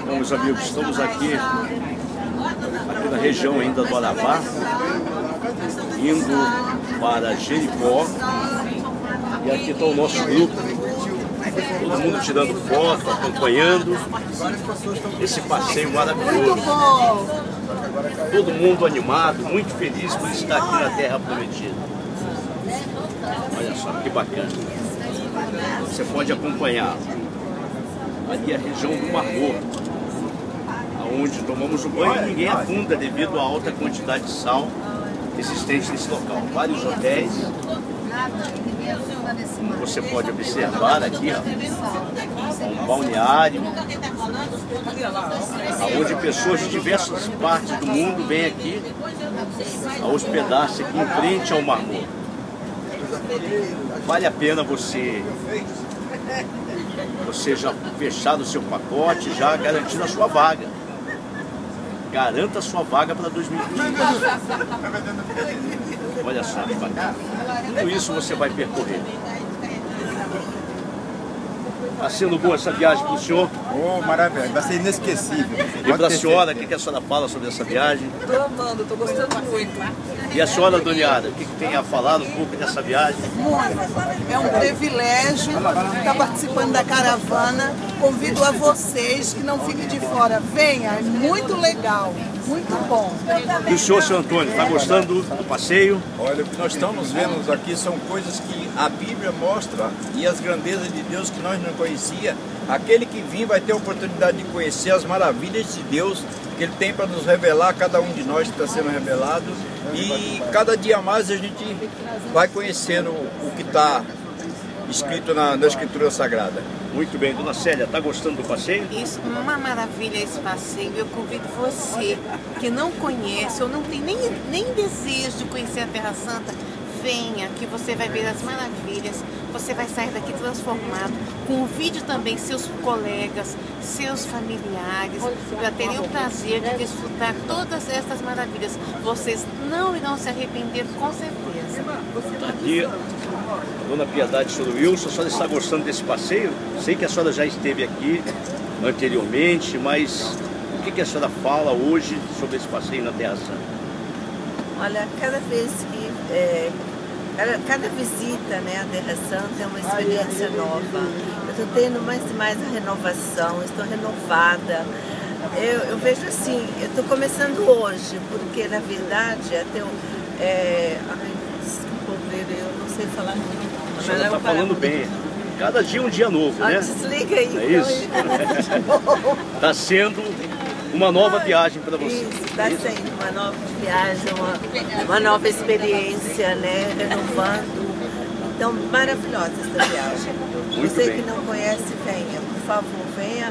Bom, meus amigos, estamos aqui na região ainda do Arabá, indo para Jericó, e aqui está o nosso grupo, todo mundo tirando foto, acompanhando esse passeio maravilhoso. Todo mundo animado, muito feliz por estar aqui na Terra Prometida. Olha só que bacana. Você pode acompanhar ali a região do Mar Morto, onde tomamos o banho e ninguém afunda devido à alta quantidade de sal existente nesse local. Vários hotéis. Você pode observar aqui, ó, um balneário, onde pessoas de diversas partes do mundo vêm aqui a hospedar-se aqui em frente ao Mar Morto. Vale a pena você já fechar o seu pacote, já garantindo a sua vaga. Garanta a sua vaga para 2020. Olha só que bacana. Tudo isso você vai percorrer. Está sendo boa essa viagem para o senhor? Oh, maravilha, vai ser inesquecível. E para a senhora, o que a senhora fala sobre essa viagem? Estou amando, estou gostando muito. E a senhora, Doniara, o que tem a falar um pouco dessa viagem? Muito. É um privilégio estar participando da caravana. Convido a vocês que não fiquem de fora. Venha, é muito legal, muito bom. E o senhor, seu Antônio, está gostando do passeio? Olha, o que nós estamos vendo aqui são coisas que a Bíblia mostra e as grandezas de Deus que nós não conhecia. Aquele que vir vai ter a oportunidade de conhecer as maravilhas de Deus que Ele tem para nos revelar, cada um de nós que está sendo revelado. E cada dia mais a gente vai conhecendo o que está escrito na Escritura Sagrada. Muito bem, dona Célia, está gostando do passeio? Isso, uma maravilha esse passeio. Eu convido você que não conhece ou não tem nem desejo de conhecer a Terra Santa, venha, que você vai ver as maravilhas, você vai sair daqui transformado. Convide também seus colegas, seus familiares, para terem o prazer de desfrutar todas essas maravilhas. Vocês não irão se arrepender, com certeza. Aqui, a dona Piedade, senhor Wilson, a senhora está gostando desse passeio? Sei que a senhora já esteve aqui anteriormente, mas o que a senhora fala hoje sobre esse passeio na Terra Santa? Olha, cada vez que cada visita, né, à Terra Santa é uma experiência nova. Eu estou tendo mais e mais a renovação, estou renovada. Eu vejo assim, eu estou começando hoje, porque na verdade até eu não sei falar muito. A senhora está falando bem. Cada dia um dia novo, né? Desliga aí. É isso? Está sendo uma nova viagem para você. Isso, está sendo uma nova viagem, uma nova experiência, né? Renovando. Então, maravilhosa essa viagem. Você que não conhece, venha. Por favor, venha.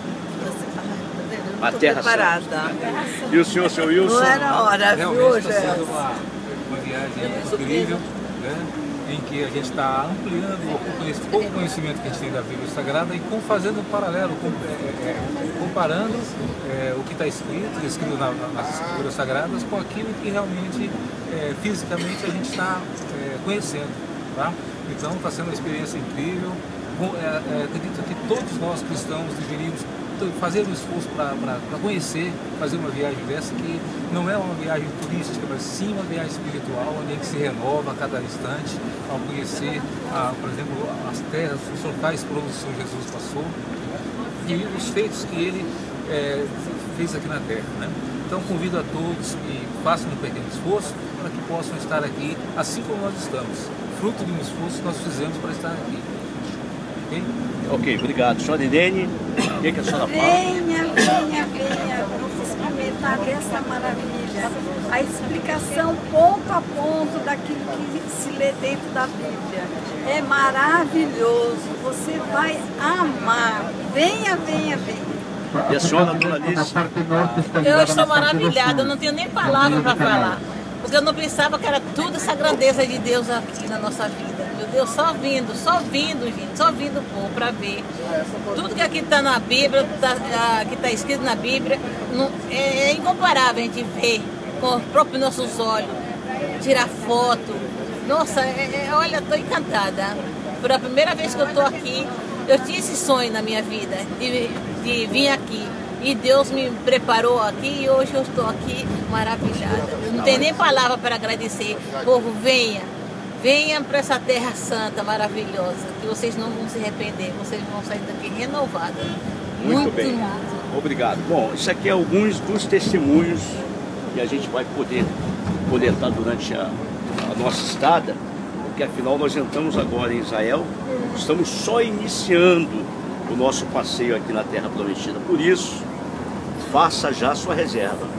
A Terra preparada. E o senhor, seu Wilson? Não era hora, viu, realmente está sendo uma viagem incrível, né? Em que a gente está ampliando o pouco conhecimento que a gente tem da Bíblia Sagrada e fazendo um paralelo, comparando o que está escrito nas Escrituras Sagradas com aquilo que realmente, fisicamente, a gente está conhecendo. Tá? Então está sendo uma experiência incrível. Acredito que todos nós cristãos deveríamos fazer um esforço para conhecer, fazer uma viagem dessa, que não é uma viagem turística, mas sim uma viagem espiritual, onde a gente se renova a cada instante, ao conhecer, por exemplo, as terras, os locais por onde o Senhor Jesus passou, e os feitos que Ele fez aqui na Terra. Né? Então convido a todos que façam um pequeno esforço para que possam estar aqui, assim como nós estamos, fruto de um esforço que nós fizemos para estar aqui. Okay? Ok, obrigado. Senhora Irene, o que a senhora fala? Venha, vamos experimentar essa maravilha. A explicação ponto a ponto daquilo que se lê dentro da Bíblia. É maravilhoso, você vai amar. Venha. E a senhora, dona Alice? Eu estou maravilhada, eu não tenho nem palavra para falar. Porque eu não pensava que era tudo essa grandeza de Deus aqui na nossa vida. Meu Deus, só vindo, gente, só vindo para ver. Tudo que aqui está na Bíblia, que está escrito na Bíblia, é incomparável a gente ver com os próprios nossos olhos, tirar foto. Nossa, olha, estou encantada. Por a primeira vez que eu estou aqui, eu tinha esse sonho na minha vida, de vir aqui. E Deus me preparou aqui e hoje eu estou aqui maravilhada. Não tem nem palavra para agradecer. Povo, venha. Venha para essa terra santa, maravilhosa, que vocês não vão se arrepender, vocês vão sair daqui renovados. Muito bem. Obrigado. Bom, isso aqui é alguns dos testemunhos que a gente vai poder coletar durante a nossa estada, porque afinal nós entramos agora em Israel, estamos só iniciando o nosso passeio aqui na Terra Prometida. Por isso, faça já sua reserva.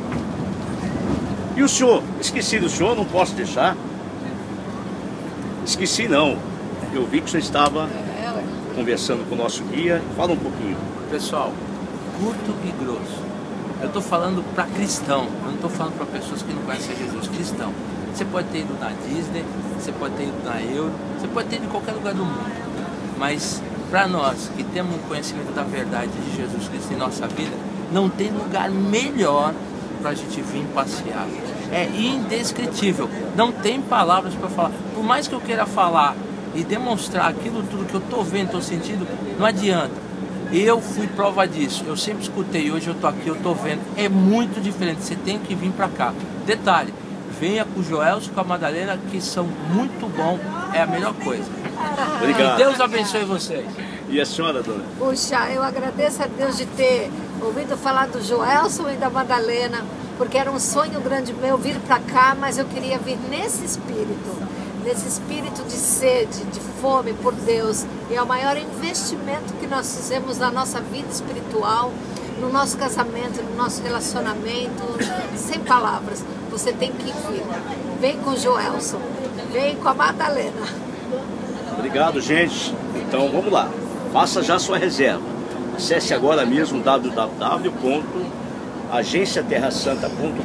E o senhor? Esqueci do senhor, não posso deixar. Esqueci não. Eu vi que o senhor estava conversando com o nosso guia. Fala um pouquinho. Pessoal, curto e grosso. Eu estou falando para cristão, eu não estou falando para pessoas que não conhecem Jesus. Cristão. Você pode ter ido na Disney, você pode ter ido na Euro, você pode ter ido em qualquer lugar do mundo. Mas para nós que temos um conhecimento da verdade de Jesus Cristo em nossa vida, não tem lugar melhor para a gente vir passear. É indescritível, não tem palavras para falar. Por mais que eu queira falar e demonstrar aquilo tudo que eu estou vendo, estou sentindo, não adianta. Eu fui prova disso, eu sempre escutei, hoje eu estou aqui, eu estou vendo. É muito diferente, você tem que vir para cá. Detalhe, venha com o Joelson, com a Madalena, que são muito bons, é a melhor coisa. Obrigado. Que Deus abençoe vocês. E a senhora, dona? Puxa, eu agradeço a Deus de ter ouvido falar do Joelson e da Madalena, porque era um sonho grande meu vir para cá, mas eu queria vir nesse espírito de sede, de fome por Deus. E é o maior investimento que nós fizemos na nossa vida espiritual, no nosso casamento, no nosso relacionamento, sem palavras. Você tem que vir. Vem com o Joelson, vem com a Madalena. Obrigado, gente. Então vamos lá. Faça já sua reserva. Acesse agora mesmo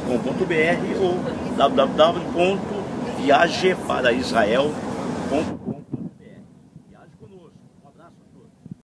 www.agenciaterrasanta.com.br ou www.viageparaisrael.com.